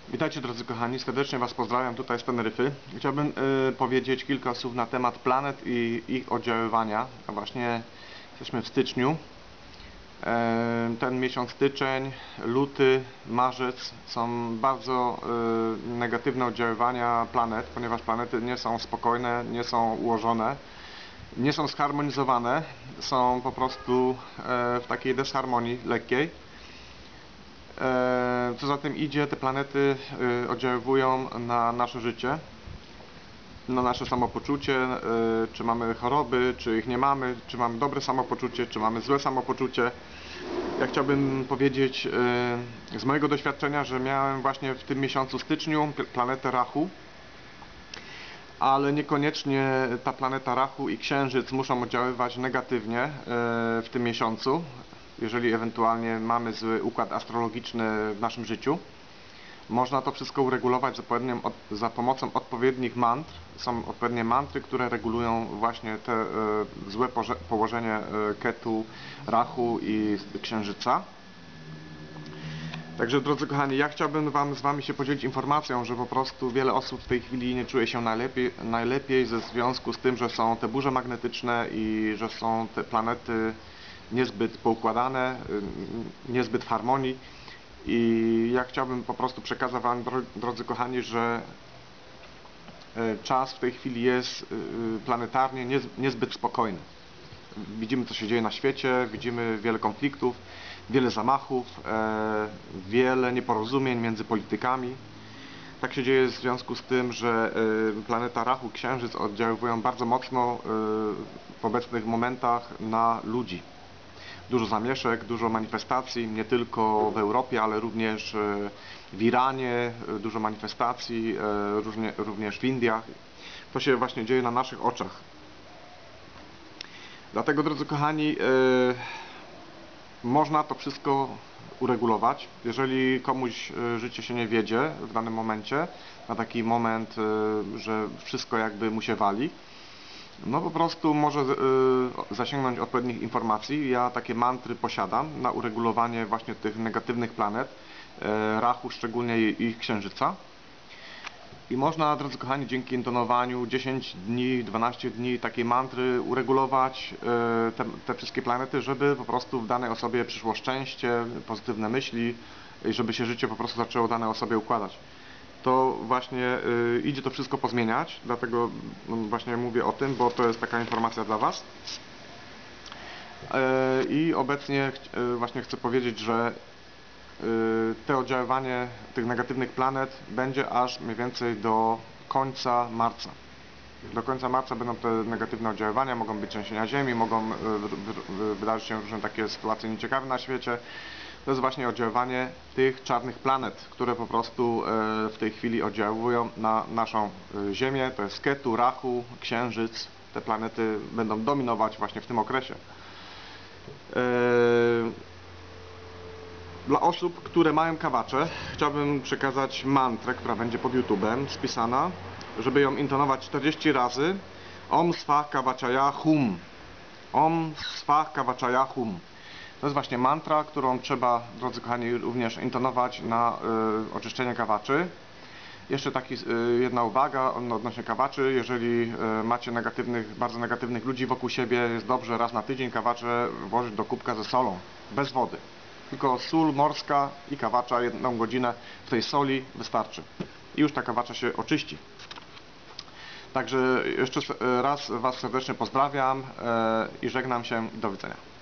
Witajcie drodzy kochani, serdecznie Was pozdrawiam tutaj z Teneryfy. Chciałbym powiedzieć kilka słów na temat planet i ich oddziaływania. A właśnie jesteśmy w styczniu. Ten miesiąc styczeń, luty, marzec są bardzo negatywne oddziaływania planet, ponieważ planety nie są spokojne, nie są ułożone, nie są zharmonizowane, są po prostu w takiej dysharmonii lekkiej. Co za tym idzie, te planety oddziaływują na nasze życie, na nasze samopoczucie, czy mamy choroby, czy ich nie mamy, czy mamy dobre samopoczucie, czy mamy złe samopoczucie. Ja chciałbym powiedzieć z mojego doświadczenia, że miałem właśnie w tym miesiącu styczniu planetę Rahu, ale niekoniecznie ta planeta Rahu i Księżyc muszą oddziaływać negatywnie w tym miesiącu, jeżeli ewentualnie mamy zły układ astrologiczny w naszym życiu. Można to wszystko uregulować za pomocą odpowiednich mantr. Są odpowiednie mantry, które regulują właśnie te złe położenie Ketu, Rahu i Księżyca. Także drodzy kochani, ja chciałbym z Wami się podzielić informacją, że po prostu wiele osób w tej chwili nie czuje się najlepiej ze związku z tym, że są te burze magnetyczne i że są te planety niezbyt poukładane, niezbyt w harmonii. I ja chciałbym po prostu przekazać Wam, drodzy kochani, że czas w tej chwili jest planetarnie niezbyt spokojny. Widzimy, co się dzieje na świecie, widzimy wiele konfliktów, wiele zamachów, wiele nieporozumień między politykami. Tak się dzieje w związku z tym, że planeta Rahu, Księżyc oddziaływują bardzo mocno w obecnych momentach na ludzi. Dużo zamieszek, dużo manifestacji, nie tylko w Europie, ale również w Iranie, dużo manifestacji, również w Indiach. To się właśnie dzieje na naszych oczach. Dlatego, drodzy kochani, można to wszystko uregulować. Jeżeli komuś życie się nie wiedzie w danym momencie, na taki moment, że wszystko jakby mu się wali, no po prostu może zasięgnąć odpowiednich informacji. Ja takie mantry posiadam na uregulowanie właśnie tych negatywnych planet, Rahu szczególnie i Księżyca. I można, drodzy kochani, dzięki intonowaniu 10 dni, 12 dni takiej mantry uregulować te wszystkie planety, żeby po prostu w danej osobie przyszło szczęście, pozytywne myśli i żeby się życie po prostu zaczęło danej osobie układać. To właśnie idzie to wszystko pozmieniać, dlatego właśnie mówię o tym, bo to jest taka informacja dla Was. I obecnie właśnie chcę powiedzieć, że to oddziaływanie tych negatywnych planet będzie aż mniej więcej do końca marca. Do końca marca będą te negatywne oddziaływania, mogą być trzęsienia ziemi, mogą wydarzyć się różne takie sytuacje nieciekawe na świecie. To jest właśnie oddziaływanie tych czarnych planet, które po prostu w tej chwili oddziałują na naszą Ziemię. To jest Ketu, Rahu, Księżyc. Te planety będą dominować właśnie w tym okresie. Dla osób, które mają kawacze, chciałbym przekazać mantrę, która będzie pod YouTube'em spisana, żeby ją intonować 40 razy. Om Svah Kavachaya Hum. Om Svah Kavachaya Hum. To jest właśnie mantra, którą trzeba, drodzy kochani, również intonować na oczyszczenie kawaczy. Jeszcze jedna uwaga odnośnie kawaczy. Jeżeli macie bardzo negatywnych ludzi wokół siebie, jest dobrze raz na tydzień kawacze włożyć do kubka ze solą, bez wody. Tylko sól morska i kawacza, 1 godzinę w tej soli wystarczy. I już ta kawacza się oczyści. Także jeszcze raz Was serdecznie pozdrawiam i żegnam się. Do widzenia.